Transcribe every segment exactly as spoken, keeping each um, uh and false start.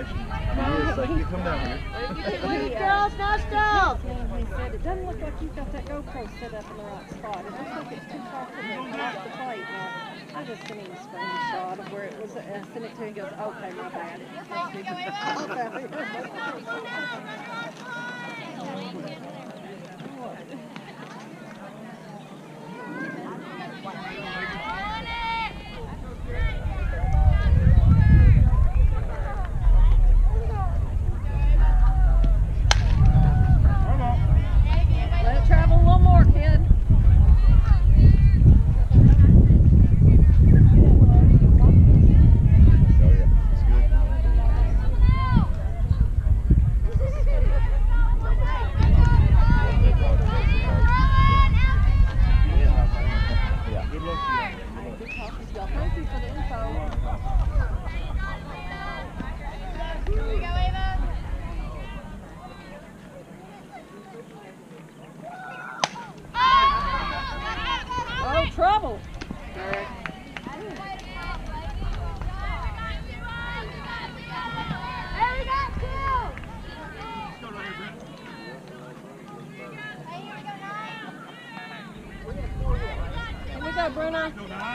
It's like, you come down here. Good girls, nice job. He said, it doesn't look like you've got that GoPro set up in the right spot. It looks like it's too far from the, off the plate. Now, I just sent him a screenshot of where it was. I uh, sent it to him and goes, okay, my bad. Let it travel a little more, kid. Trouble. Here we go, Bruno.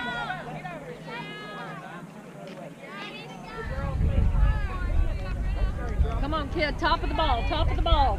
Come on, kid. Top of the ball. Top of the ball.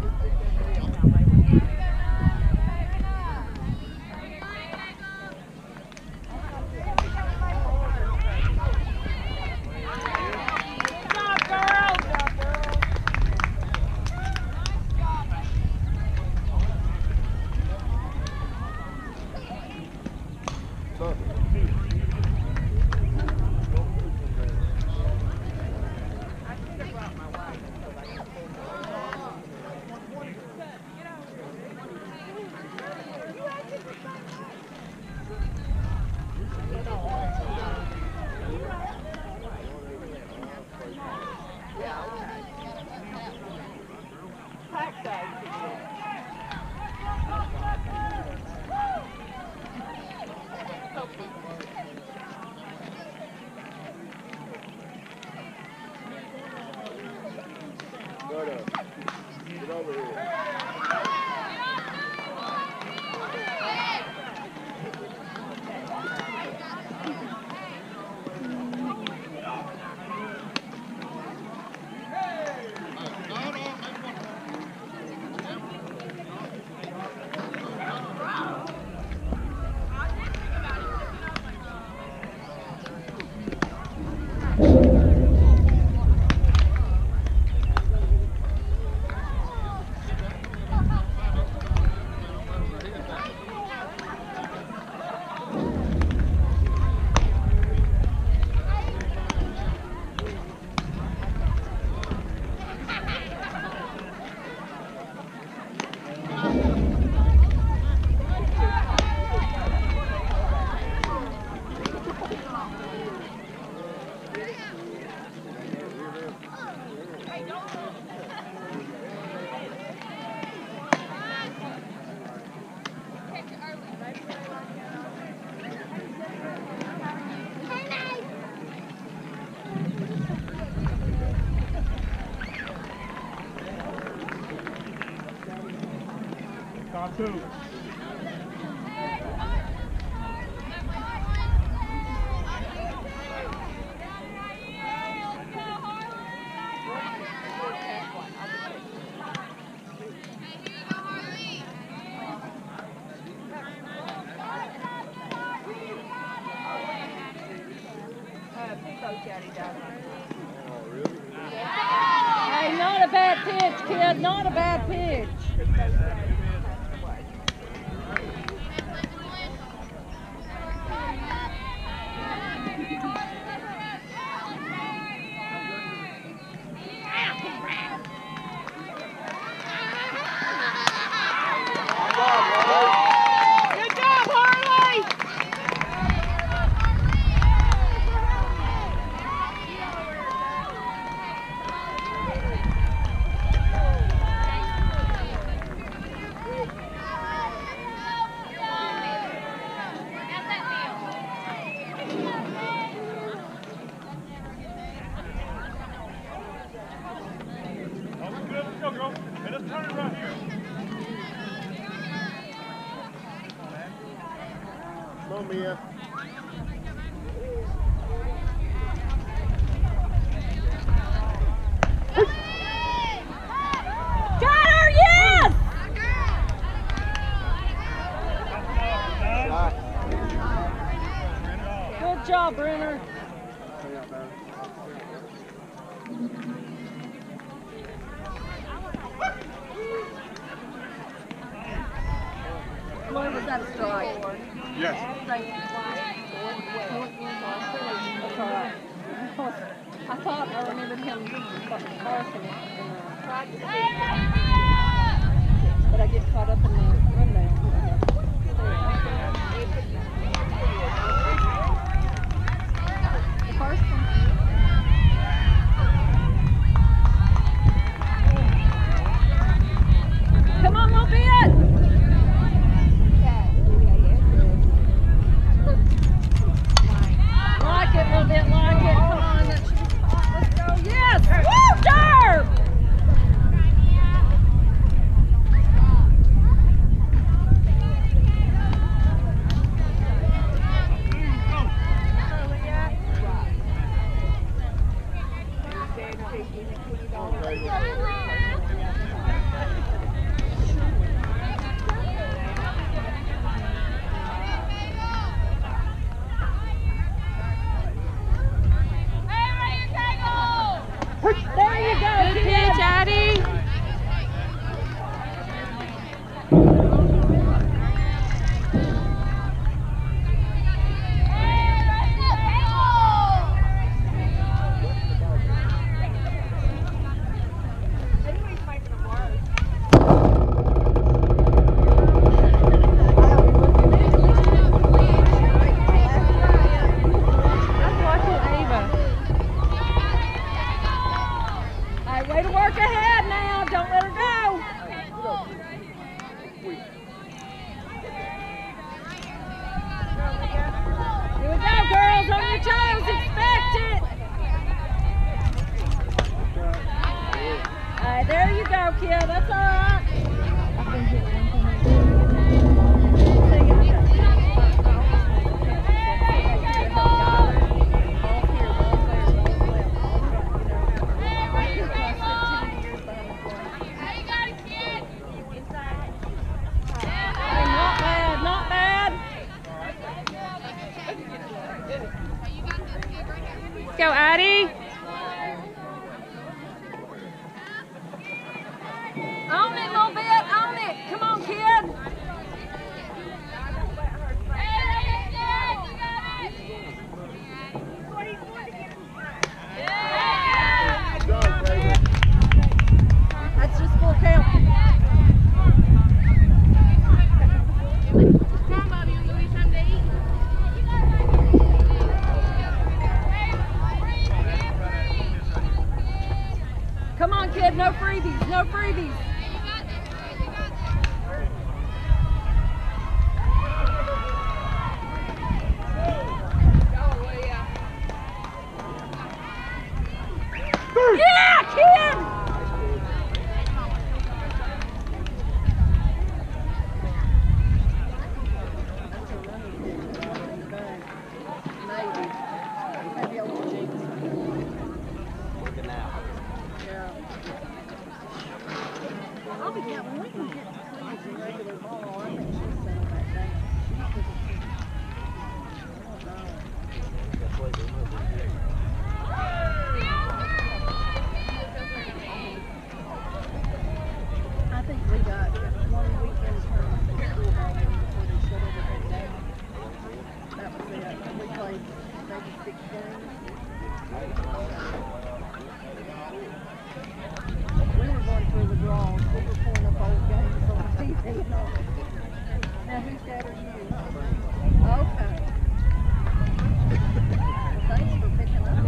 Get over here. Top two. Hey, not a bad pitch, kid. Not a bad pitch. Come on, Mia. Got her, yes! Good job, Brenner. Lloyd, was that a strike? Yes. Thank you. That's all right. I thought I remembered him barking it, but I get caught up in the rundown. The first one. Come on, little bit. Like it, a little bit like it. Come on, let's, let's go. Yes! Woo, Derb! There you go. Good pitch, Addie. Way to work ahead now. Don't let her go. Here we go, girls. On your toes. Expect it. All right, there you go, kid. That's all right. I've been hit one Go, Addie. Own it a little bit. Own it. Come on, kid. That's just full count. Come on, kid, no freebies, no freebies. Yeah, kid! I'll be down when we can get to clean the regular ball. I think she's set on that day. I think we got one weekend tournament at school ball before they shut everything down. That was it. We played maybe six games. We were going through the draws. We were pulling up old games on T V and all. Now, whose dad are you? Okay. Well, thanks for picking up.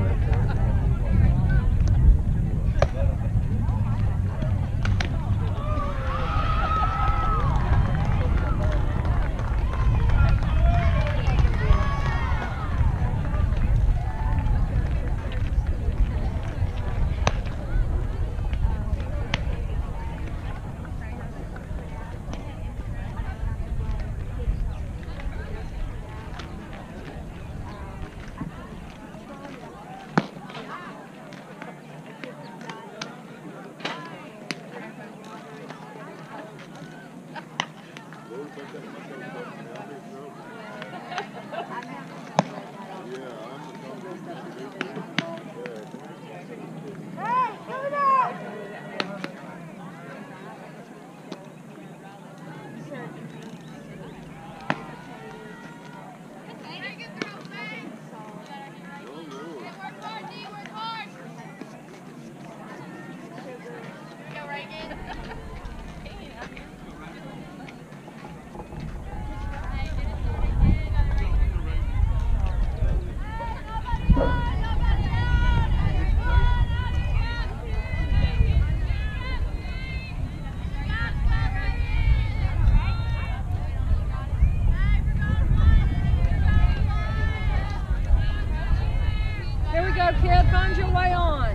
go, kid. Find your way on.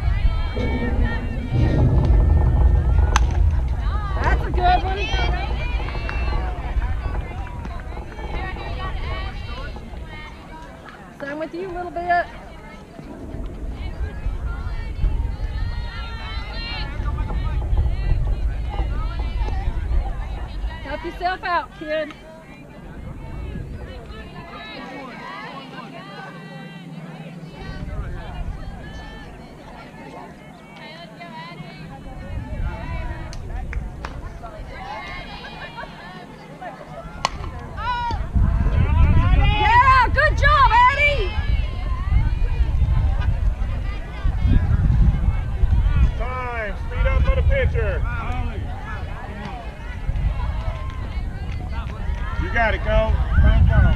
That's a good one. Same with you a little bit. Help yourself out, kid. Yeah, good job, Eddie. Time. Speed up for the pitcher. You got it, go. Come, come.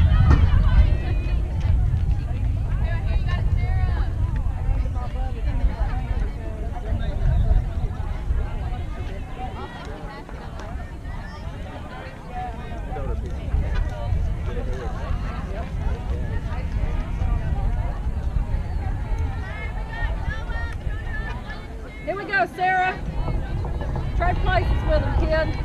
Here we go, Sarah. Trade places with him, kid.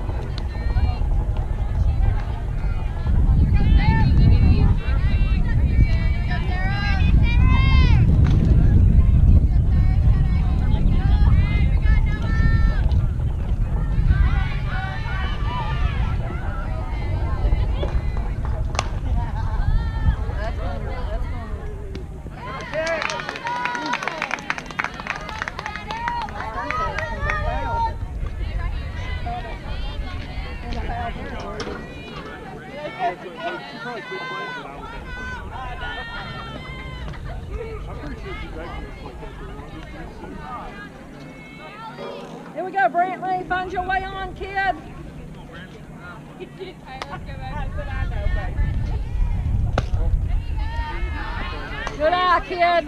Here we go, Brantley. Find your way on, kid. Good eye, kid.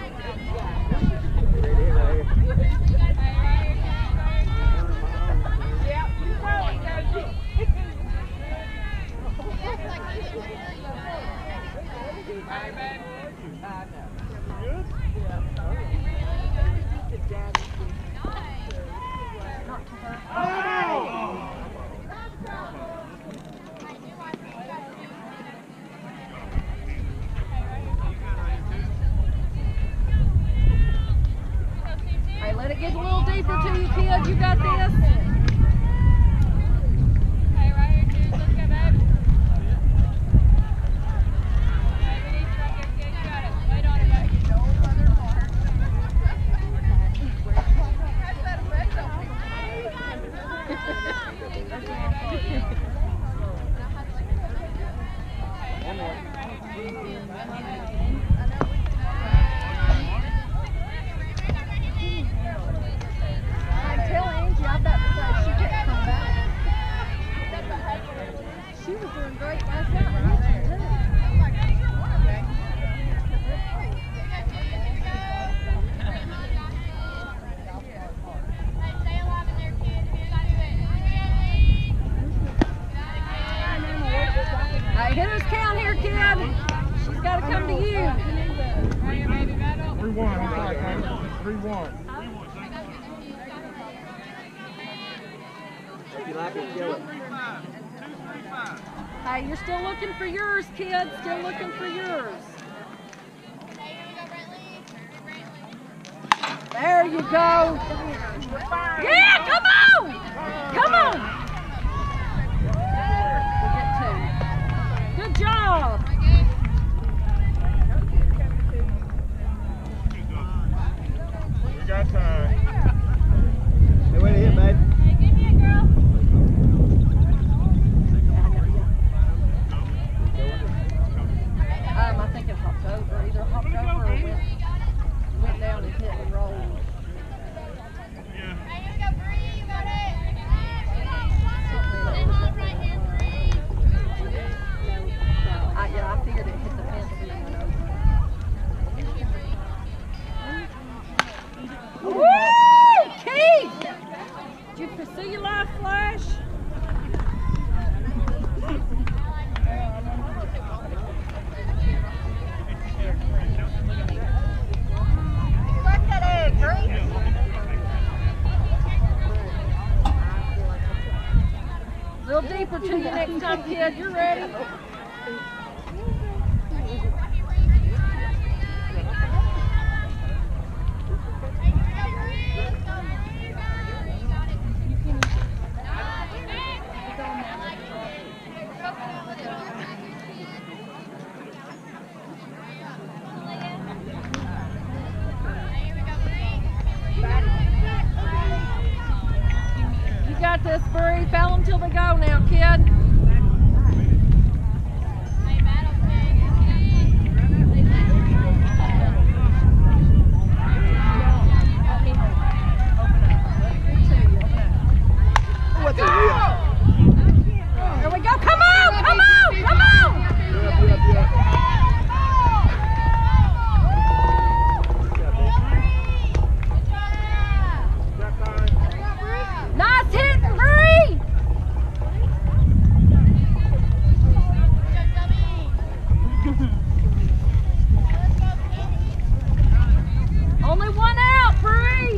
Hey, let it get a little deeper to you, kid. You got this. Hey, right here, kid. Let's go, babe. Hey, we need you right here, kid. You got it. Wait on it, babe. I tell Angie I'm about to say she can't come back. She was doing great last night. Stay alive in there, kid. You gotta do it. Hey, hitters count here, kid. She's got to come to you. Right here, baby. Battle. three one. I'm sorry, man. three one. If you like it, kill it. Hey, you're still looking for yours, kid. Still looking for yours. There you go. Yeah, come on. Come on. We'll get two. Good job. We got time. Hey, way to hit, babe. Hey, give me a girl. Um, I think it hopped over. Either hopped over or went, went down and hit and rolled. Hey, here we go, Bree. You got it. Something that was right here, Bree. No, I, yeah, I figured it hit the fence and then went over. Woo! Keith! Did you see your live flash? to you next time, kid. You're ready. You got this, Bree. Foul them till they go now, kid. What's a real? There we go. Come on, come on, come on. Yep, yep, yep. Nice hit, Bree. Only one out, Bree.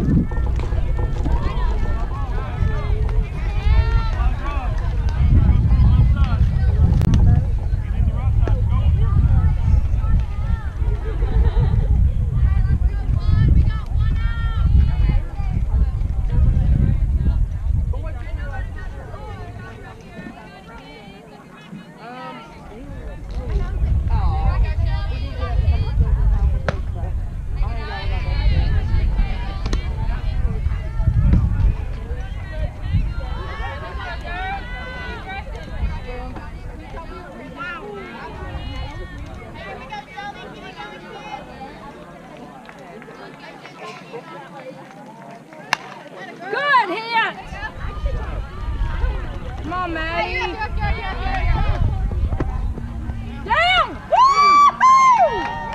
Good hit! Come on, Maddie. Down! Woo-hoo!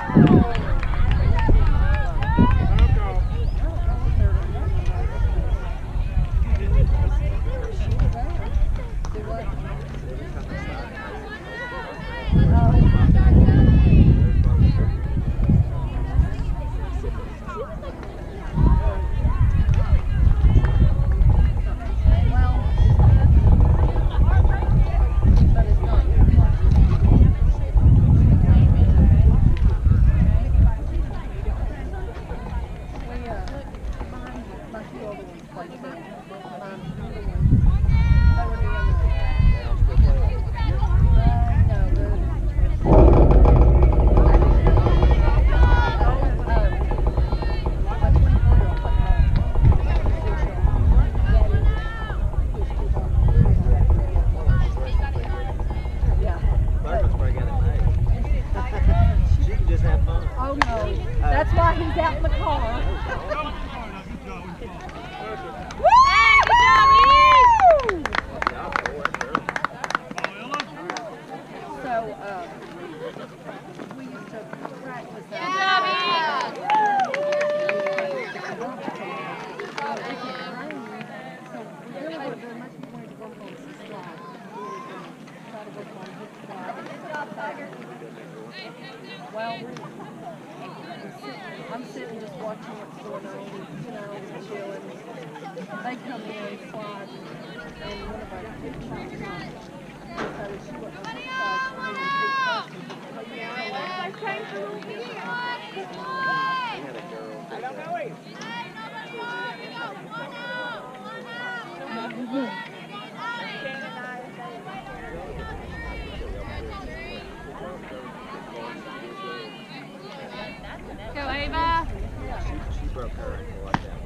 Oh no, that's why he's out in the car. Woo! So, uh, we used to practice that. So, we really would have been much more to work on some slide. Try to work on his slide. Well, I'm sitting just watching what's going on, you know, chilling. They come in and slide, and one of our kids chops on. So she went on the side, and then the big person just put down and I came through here. I don't know it. Go, Ava. She broke her ankle like that.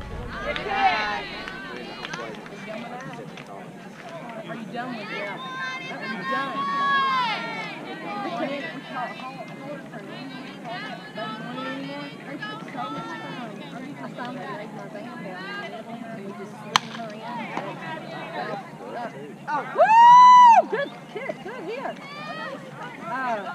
Are you done with it? Are you done? We can't call it anymore. They took so much time. I found that laid my van down and we just slid her in. Oh, woo! Good hit, good hit. Uh,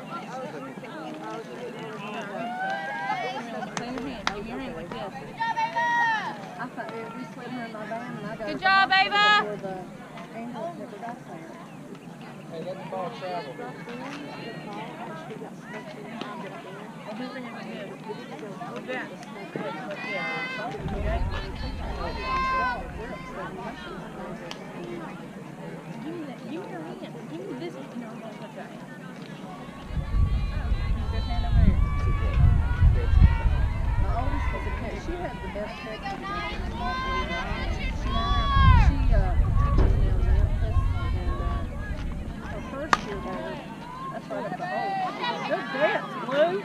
Give your hand like this. I thought we slid her in my van and I got Good job, Ava. before the ambulance never got there. Hey, let the ball travel. Give me your hand. Just hand over here. My oldest was a cat. She had the best picture. She, she uh, teaches now in Memphis, and uh, her first year there, that's right up the hole. Good dance, Blue.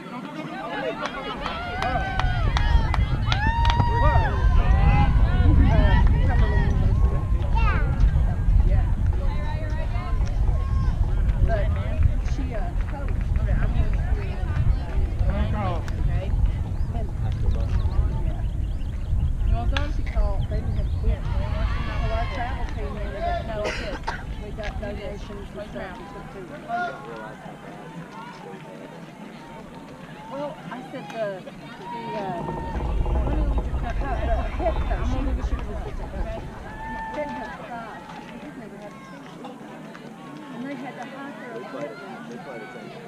Well, I said the, the, uh, what do we just talk about? The head coach. I'm going to give you the assistant coach. Didn't have five. He's never had a team. And they had to hire their equipment. They played the same.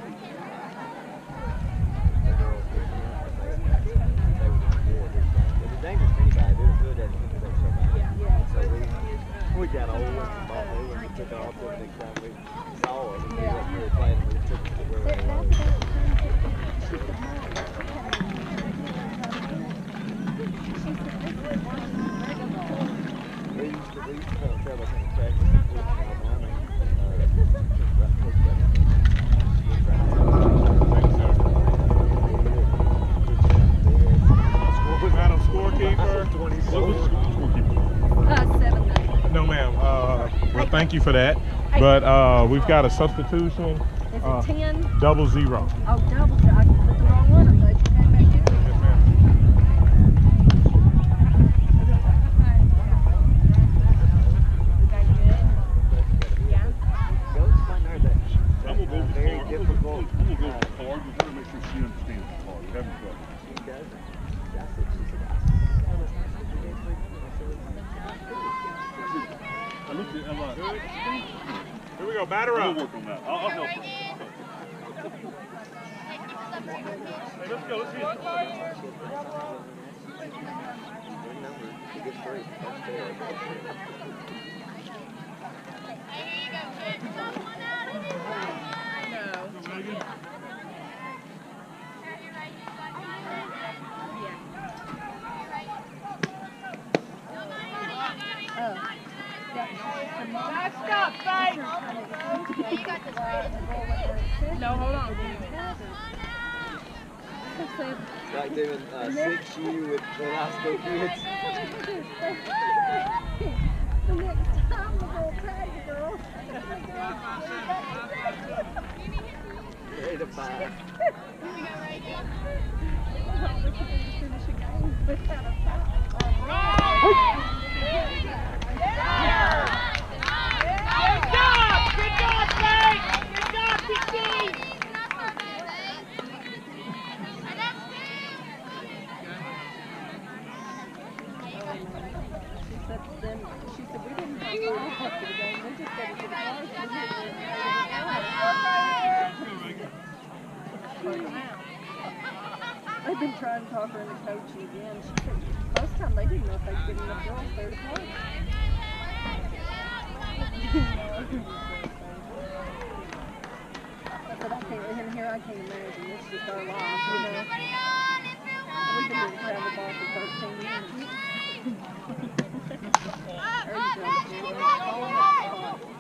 It was dangerous for anybody. They were good at it because they were so bad. Yeah. So we, we got old and bought new and we took off the next time we saw it. And we went through playing and we took it to where we were. She said, Mom, we used to, we used to kind of travel some practice and put it in our mind. Madam Scorekeeper. uh, seven nine. No, ma'am. Uh, well, thank you for that. But uh, we've got a substitution. Is Uh, it ten? double zero. Oh, double. I put the wrong one. I'm glad you came back here. Yes, ma'am. I'm gonna go with the Very card. difficult. I'm gonna go with the card. We gotta make sure she understands the card. We're having trouble. She does. I said she's I looked at, I'm like, Here we go. Batter we'll up. work on that. I'll, I'll help her. Hey, let's go. Let's see it. Good number. She gets three. That's fair. Stop, fight! No, hold on. It's like doing uh, six U with, with high school kids. The next time we'll go tag the girl. Three to five. Good job! Good job, Blake! Good job, P C! She said to them, she said, we didn't have to walk up to the game. We just got to get a car. They've been trying to talk her into coaching again. She said, most time they didn't know if they could get enough girls there to play. I said, I can't, and here I can't imagine. It's just our lives, you know. We've been doing travel ball for thirteen years. There you go, kid. All in that spot.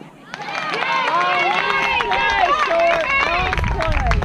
Oh, nice play, short. Nice play.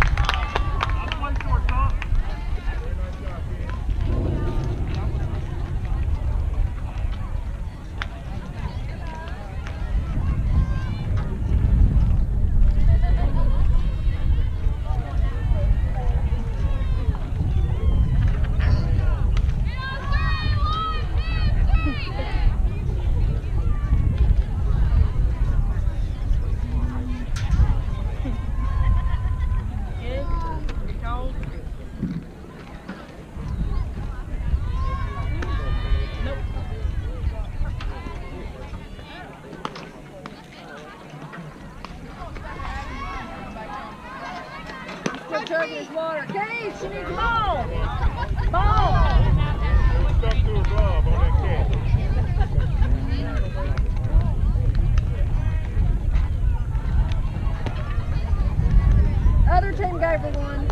Chugging his water. Cage, she needs a ball. Ball. Stuck to her glove on that catch. other team gave her one.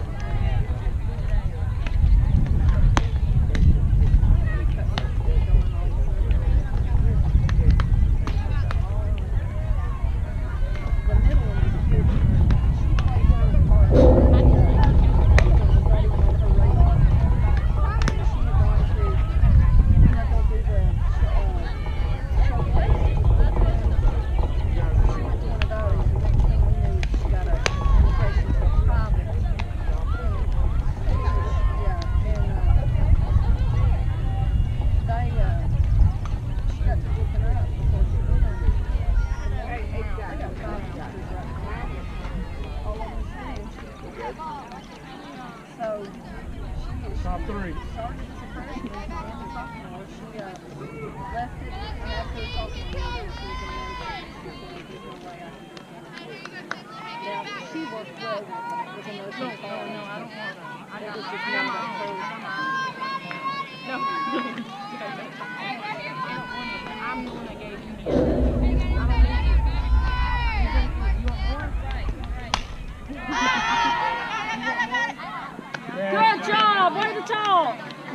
Top three. She worked well with a nursing farm. No, I don't want to. I was just named after her. No. I'm the one that gave you the other. Good job! Way to talk!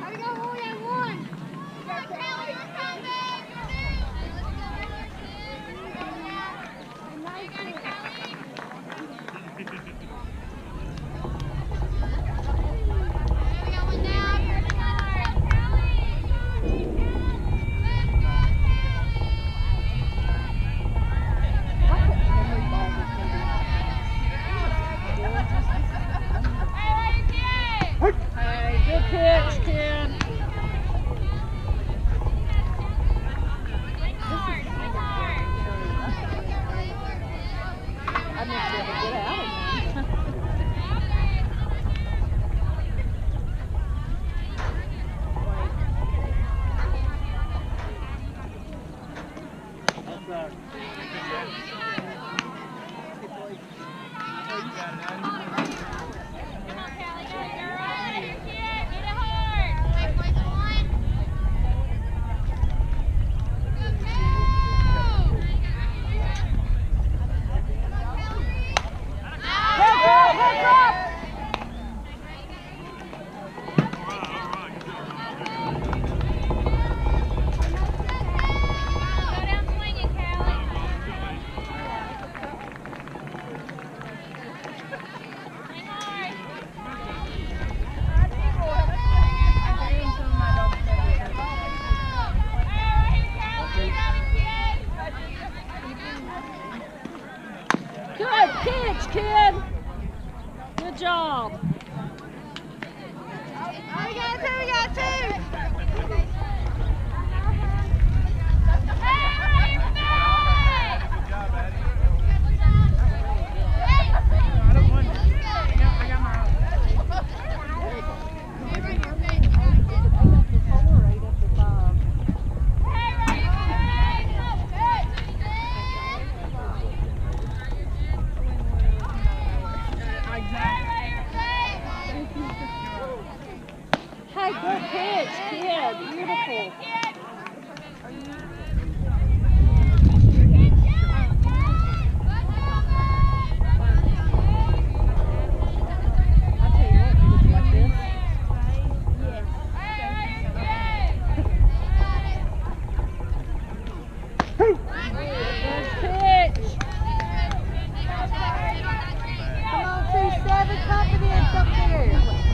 Good pitch, kid. Good job. Oh, we got two, we got two. Hey, good pitch, kid. Beautiful. I'll tell you what, you look like this. Good pitch. Come on, two seven, confidence up there.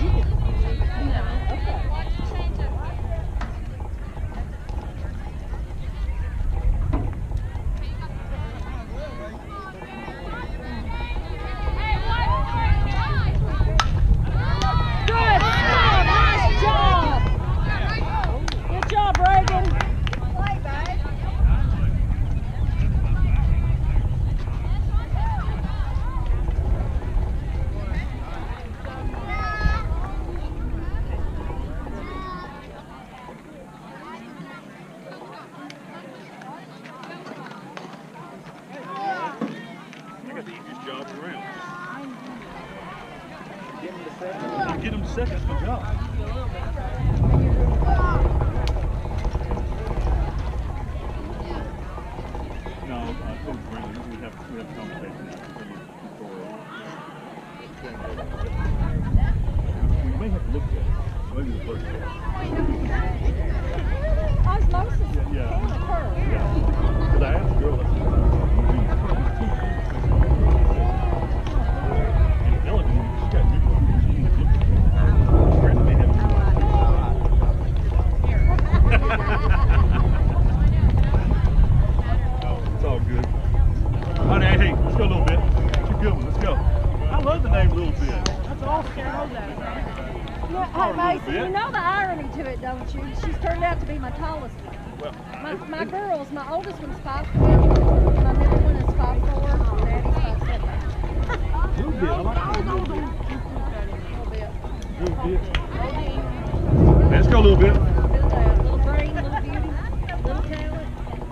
Get him seconds, good job. No, I told Brandon we have we have a conversation now. We may have to look at it. Maybe the first one. Osmosis. Yeah, yeah. Can occur. Yeah. Because I asked the girl, I said, and Ellen, she got new ones. She didn't look at them. Apparently they have new ones. It's all good. All right, hey, let's go a little bit. It's a good one. Let's go. I love the name Little Bit. That's awesome. Yeah, hey, Mason, you know the irony to it, don't you? She's turned out to be my tallest one. Well, My, my girls, my oldest one's five four, my middle one is five four, and Daddy's five seven. Little Bit. I like that. Little Bit. A little bit. Little Bit. Let's go a little bit. Little, uh, little brain, little beauty, little talent.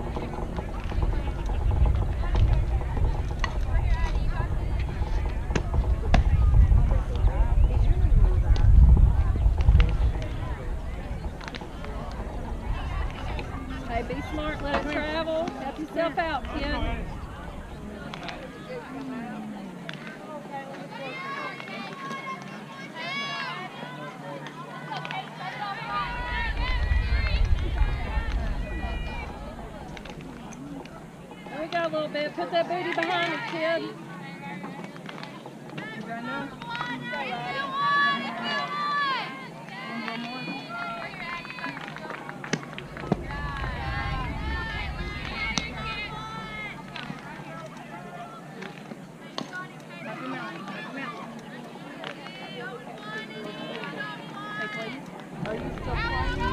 Hey, be smart, let it travel. Help yourself out, kid. There we go a little bit. Put that booty behind it, kid. Right now. Are you still playing?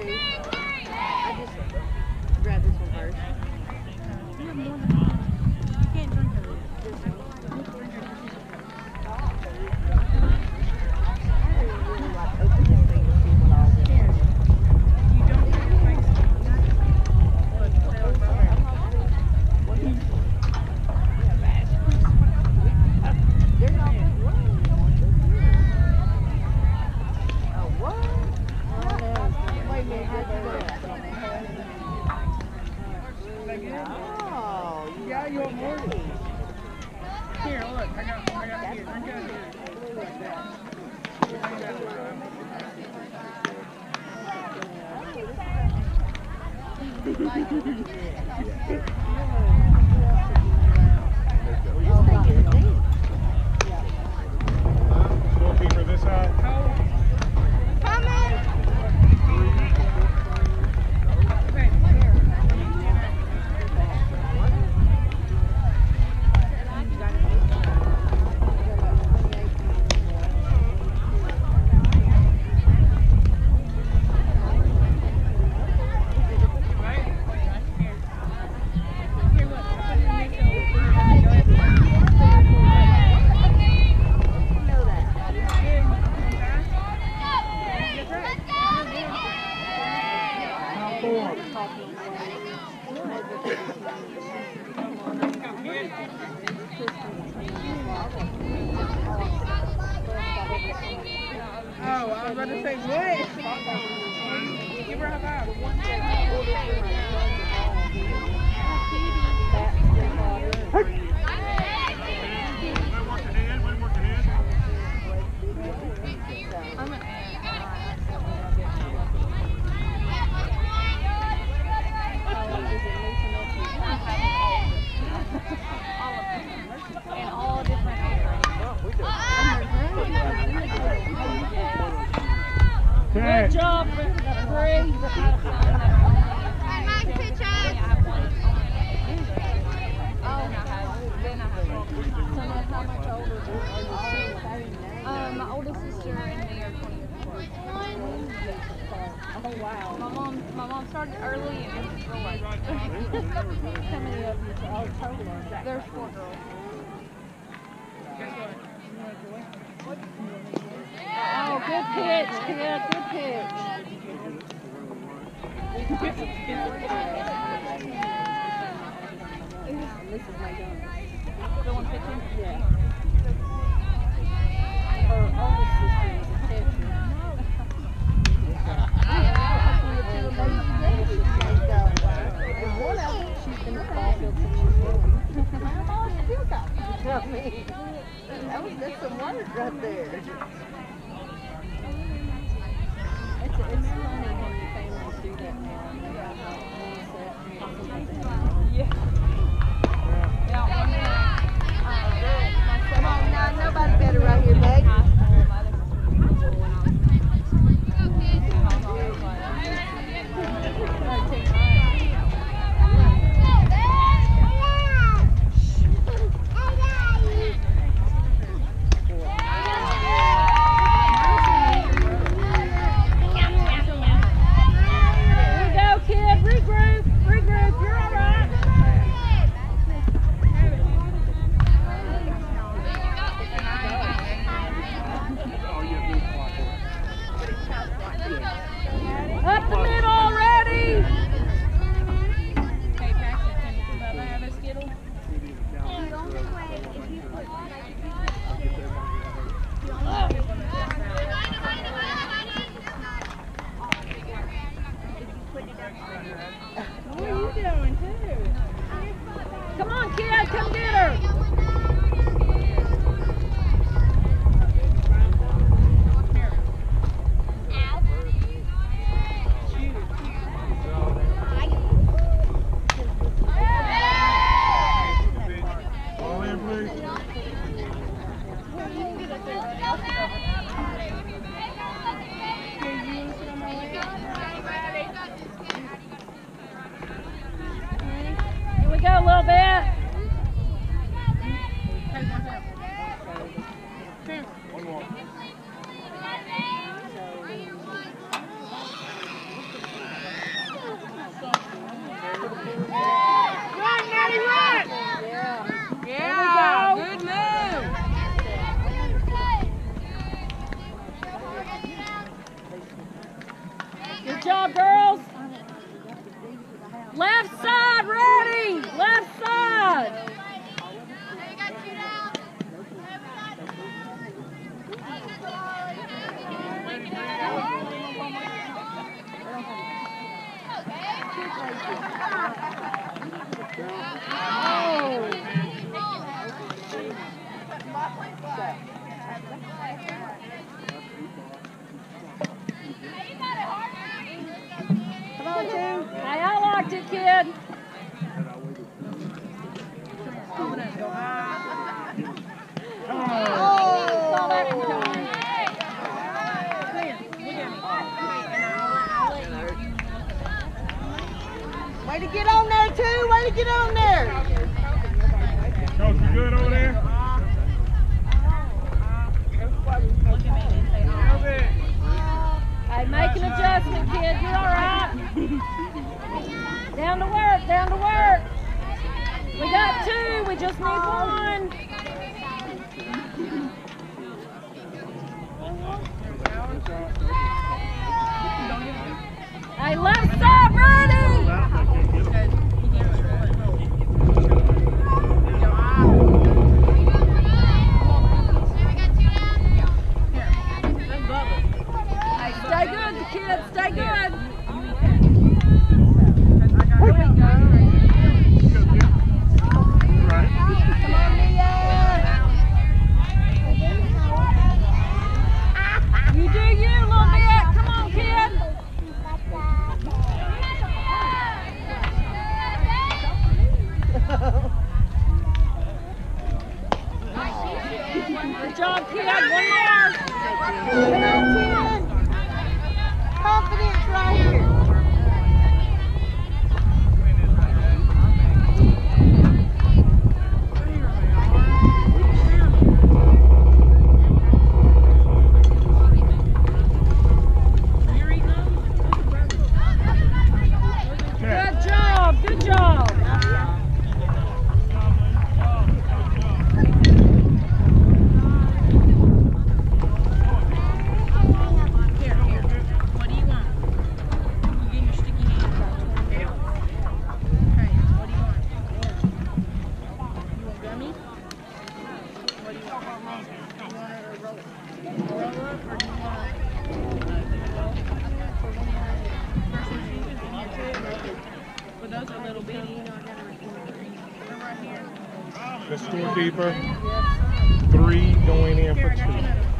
I just grab this one first. You have more than one. You can't drink it. This one. I really, really like open this thing to see what all this is. You don't have to make some. What is it? They're not good. Oh, what? Wait a minute, where'd you go? Oh, Yeah, you want more? Here, look. I got, I got here. Drink out here. Scorekeeper this side. Oh, I was about to say, what? Give her a high And all different Good job, Bree. Um, my oldest sister and me are twenty-four. Oh, wow. My mom, my mom started early and it's real late. How many of you all total are there? There's four girls. Oh, good pitch, kid. Good pitch. This is my youngest. The one pitching? Yeah. Her oldest sister is a catcher. And one of them, she's been in the ball field since she's born. Mama still got it. I mean, that was that's some work right there. It's, it's funny when your families do that now. They got mindset. Yeah. Yeah, one minute. Uh, Come on now, nobody better right here, babe. high school, my other sister was middle school when I was Up the middle already! Hey, Paxton, can Bubba have a Skittle? What are you doing too? Come on, kid, come get her! Ball in, please. Here we go a little bit. One more. it, kid. Oh, that one. Way to get on there, too. Way to get on there. Coach, you good over there? Hey, make an adjustment, kid. You're all right. Down to work, down to work. We got two. We just need one. Hey, left side ready. Hey, stay good, kids. Stay good. Here we go. Come on, Mia. You do you, little bit. Come on, kid. Good job, kid. One more. Confidence right here. Good job. Good job. The scorekeeper. Three going in for two.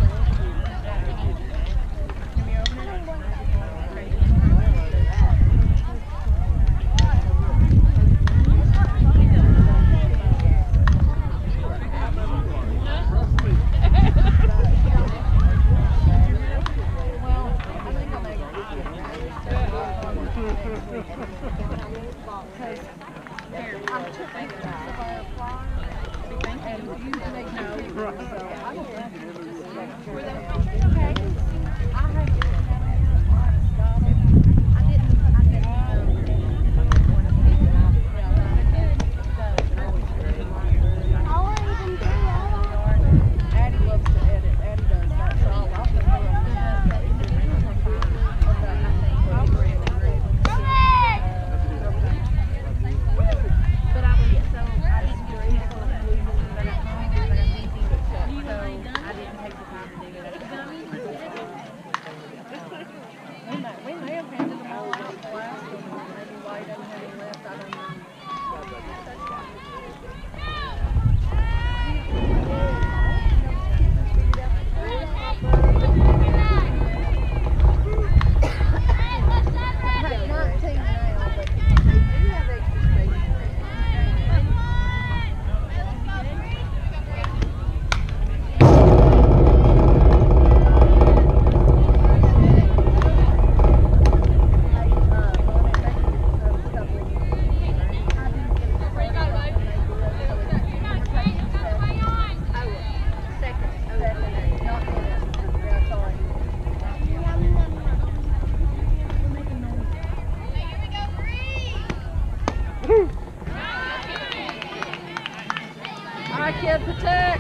All right, kid, protect.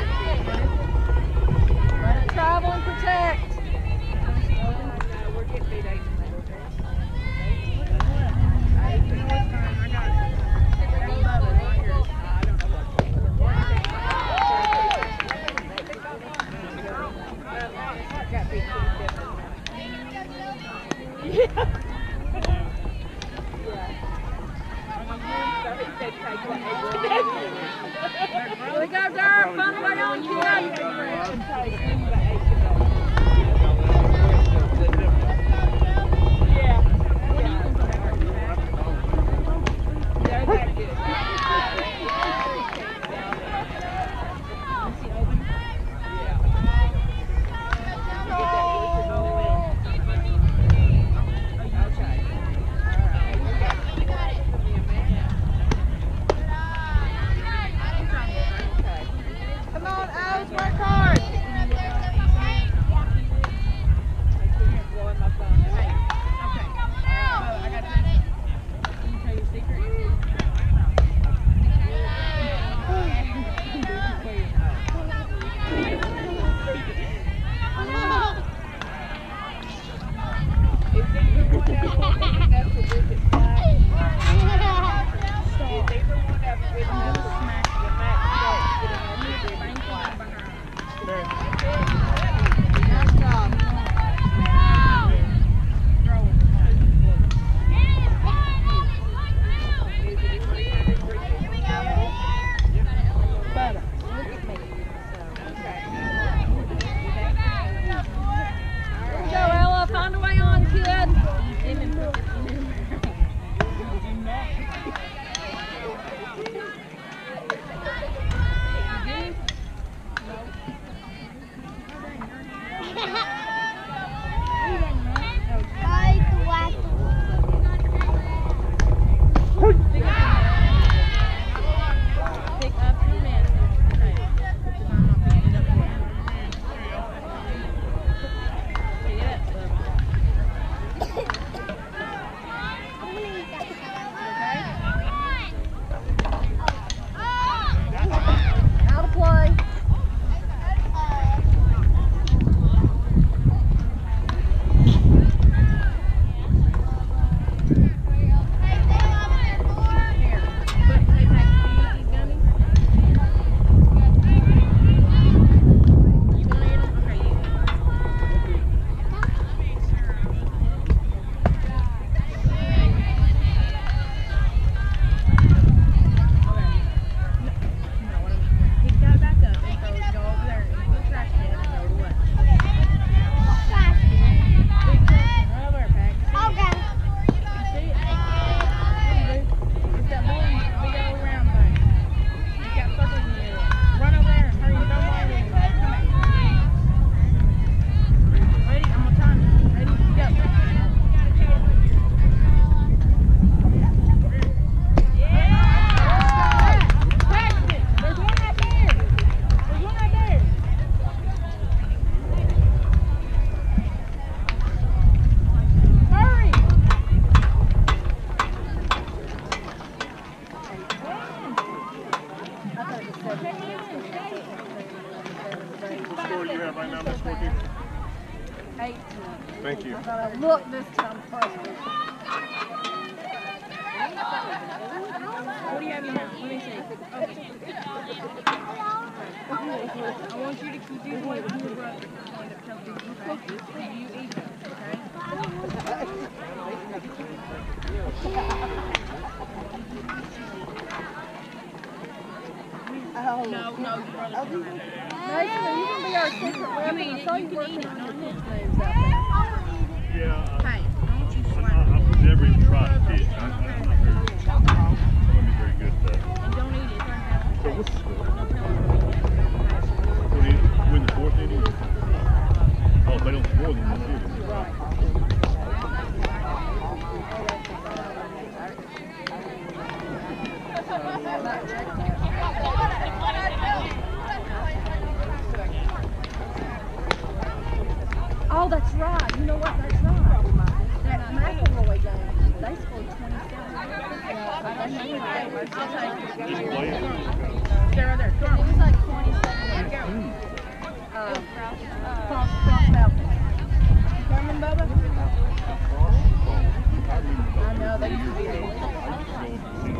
Travel and protect. Here we go, Derek. Fun way on, kid. Eight to nothing. Thank you. I gotta look this time first. What do you have in here? Let me see. Okay. I want you to keep these away from your brother. Stand up, tell people, okay? You eat them, okay? Oh. No, no, your brother's Oh, not. Mason, you can be our secret weapon. eat I it, saw you you can eat working it, on no, your no. kids' names out there. Yeah, I, Hey, I want you to I, swallow I, it. I've never even tried to fish. I, I, I'm not very, I wasn't very good at that. And don't eat it. Turn down. So what's the score? Don't tell them. What is, win the fourth inning? Oh, if they don't score, then they'll shoot it. Oh, that's right. You know what? That's right. That McElroy game, they scored twenty-seven. Just play it. They're right there. It Come was on. like twenty-seven. Um, Cross, Cross Mountain. Herman Bubba? I know, they used to be there.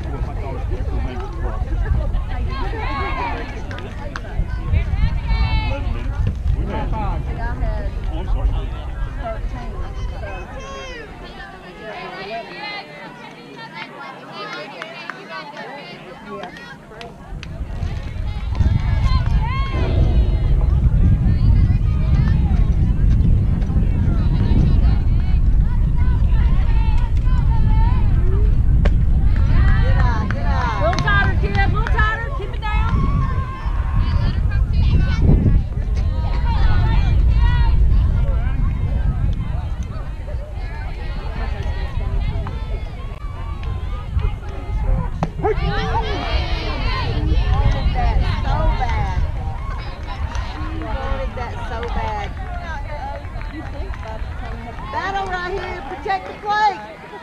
We had, See, I had oh, I'm sorry. thirteen, so. Yeah. Little tighter, kid. Little tighter. Keep it down. Battle right here, protect the plate.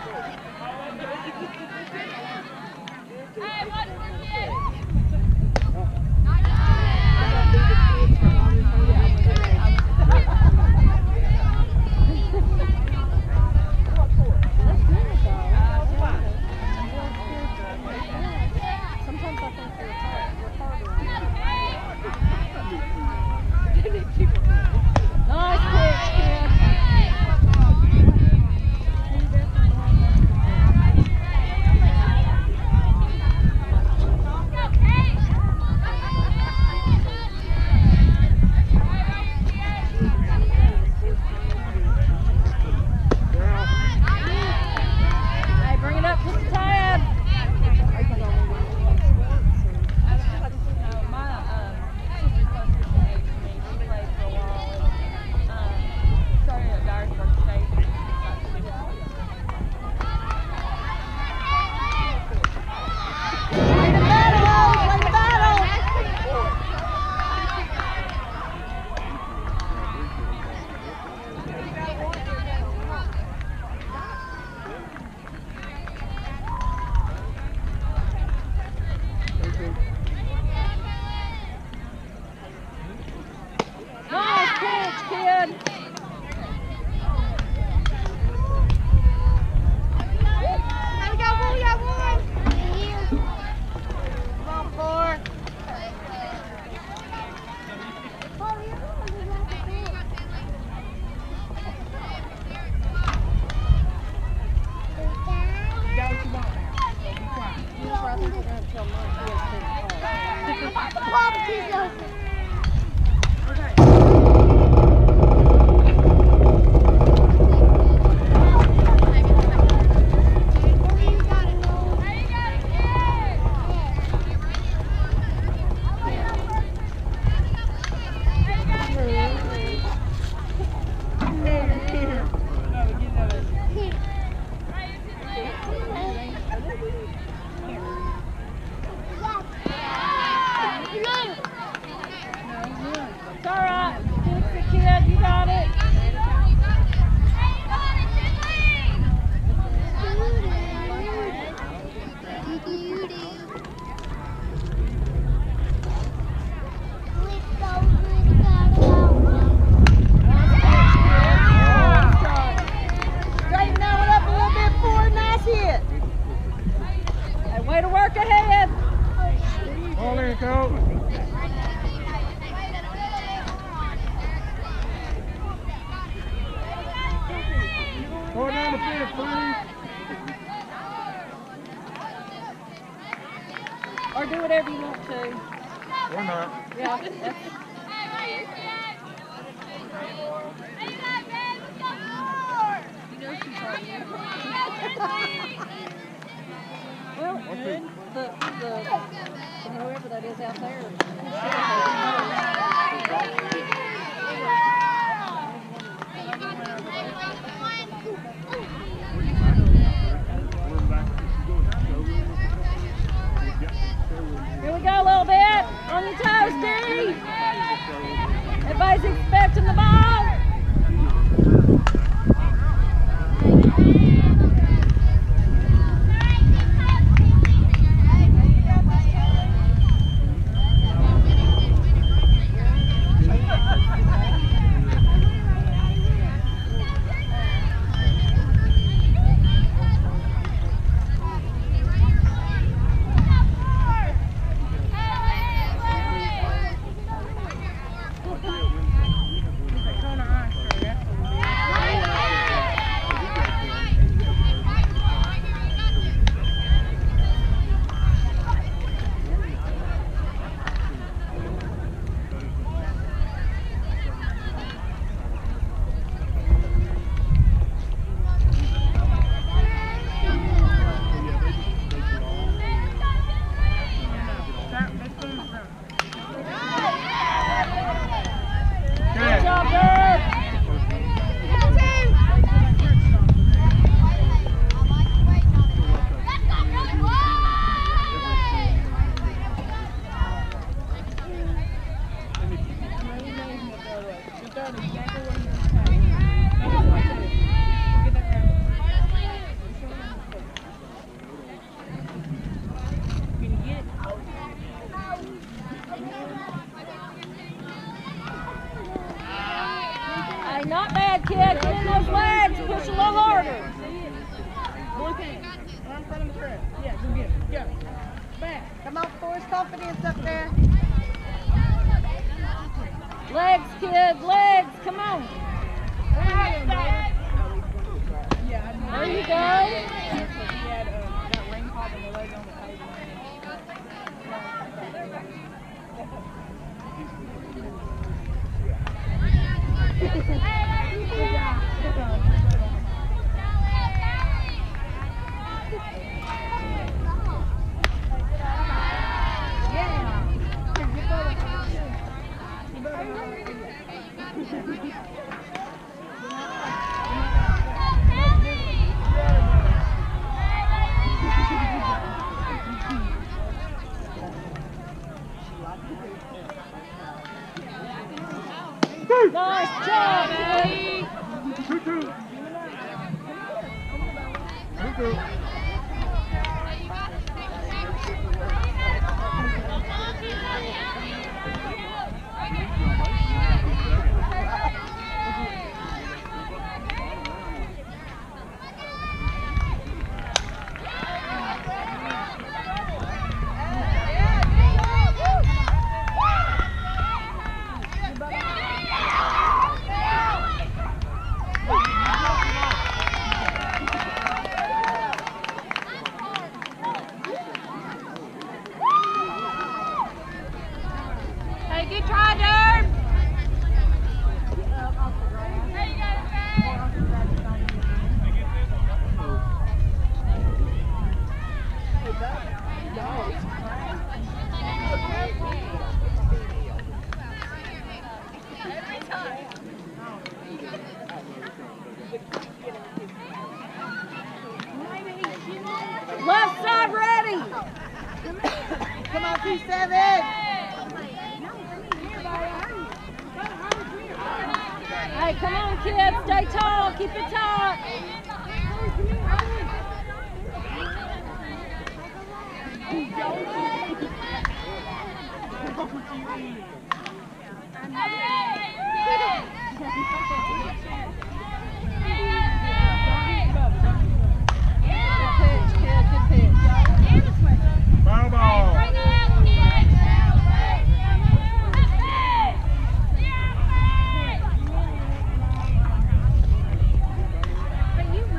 Sometimes I think we're harder. Nice pitch, kid. You definitely Go down the fence, please. Or do whatever you want to. Or not. Yeah, that's... Well, the, the, the, whoever that is out there. Here we go a little bit. On your toes, D. Everybody's expecting the ball. Not bad, kid. Get in those legs. Push a little harder. One thing. Right in front of the track. Yeah, go get it. Go. Back. Come on, force confidence up there. Legs, kid. Legs. Come on. There you go. Nice job, Eddie. Left side ready. Come on, P seven. Hey, come on, kids. Stay tall. Keep it taut. Foul ball. But you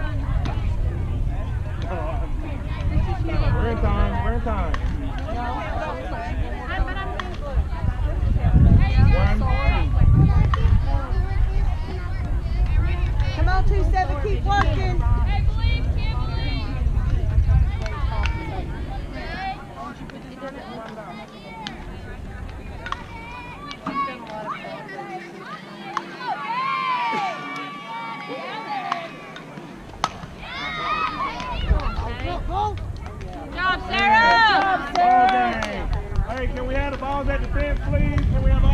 please? Can we have